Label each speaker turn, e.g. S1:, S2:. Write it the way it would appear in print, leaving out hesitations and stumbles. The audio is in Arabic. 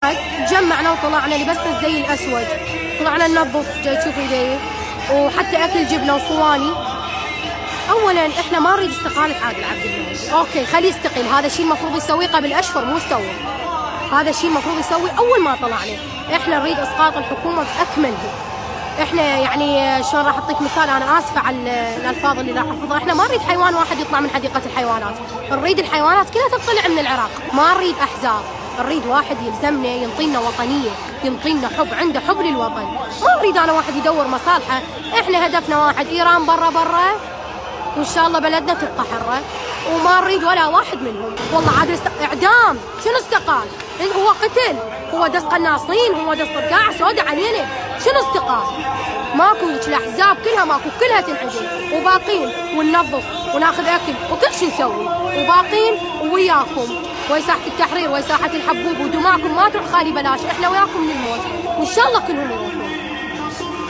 S1: تجمعنا وطلعنا لبسنا الزي الاسود، طلعنا ننظف تشوف ايدي، وحتى اكل جبنه وصواني. اولا احنا ما نريد استقاله عادل عبد المهدي، اوكي خليه يستقيل، هذا الشيء المفروض يسويه قبل اشهر مو سوى. هذا الشيء المفروض يسوي اول ما طلعنا. احنا نريد اسقاط الحكومه باكملها. احنا يعني شلون راح اعطيك مثال، انا اسفه على الالفاظ اللي راح الفظها، احنا ما نريد حيوان واحد يطلع من حديقه الحيوانات، نريد الحيوانات كلها تطلع من العراق، ما نريد احزاب، نريد واحد يلزمنا ينطينا وطنيه، ينطينا حب، عنده حب للوطن، ما نريد انا واحد يدور مصالحه. احنا هدفنا واحد، ايران برا وان شاء الله بلدنا تبقى حره، وما نريد ولا واحد منهم. والله عاد اعدام، شنو استقال؟ هو قتل، هو دس قناصين، هو دس قاع سوداء علينا، شنو استقال؟ ماكو الاحزاب كلها ماكو، كلها تنعدم، وباقين وننظف وناخذ اكل وكل شيء نسوي، وباقين وياكم، ويا ساحه التحرير ويا ساحه الحبوب، ودماءكم ما تروح خالي بلاش، احنا وياكم للموت، وان شاء الله كلهم يروحون.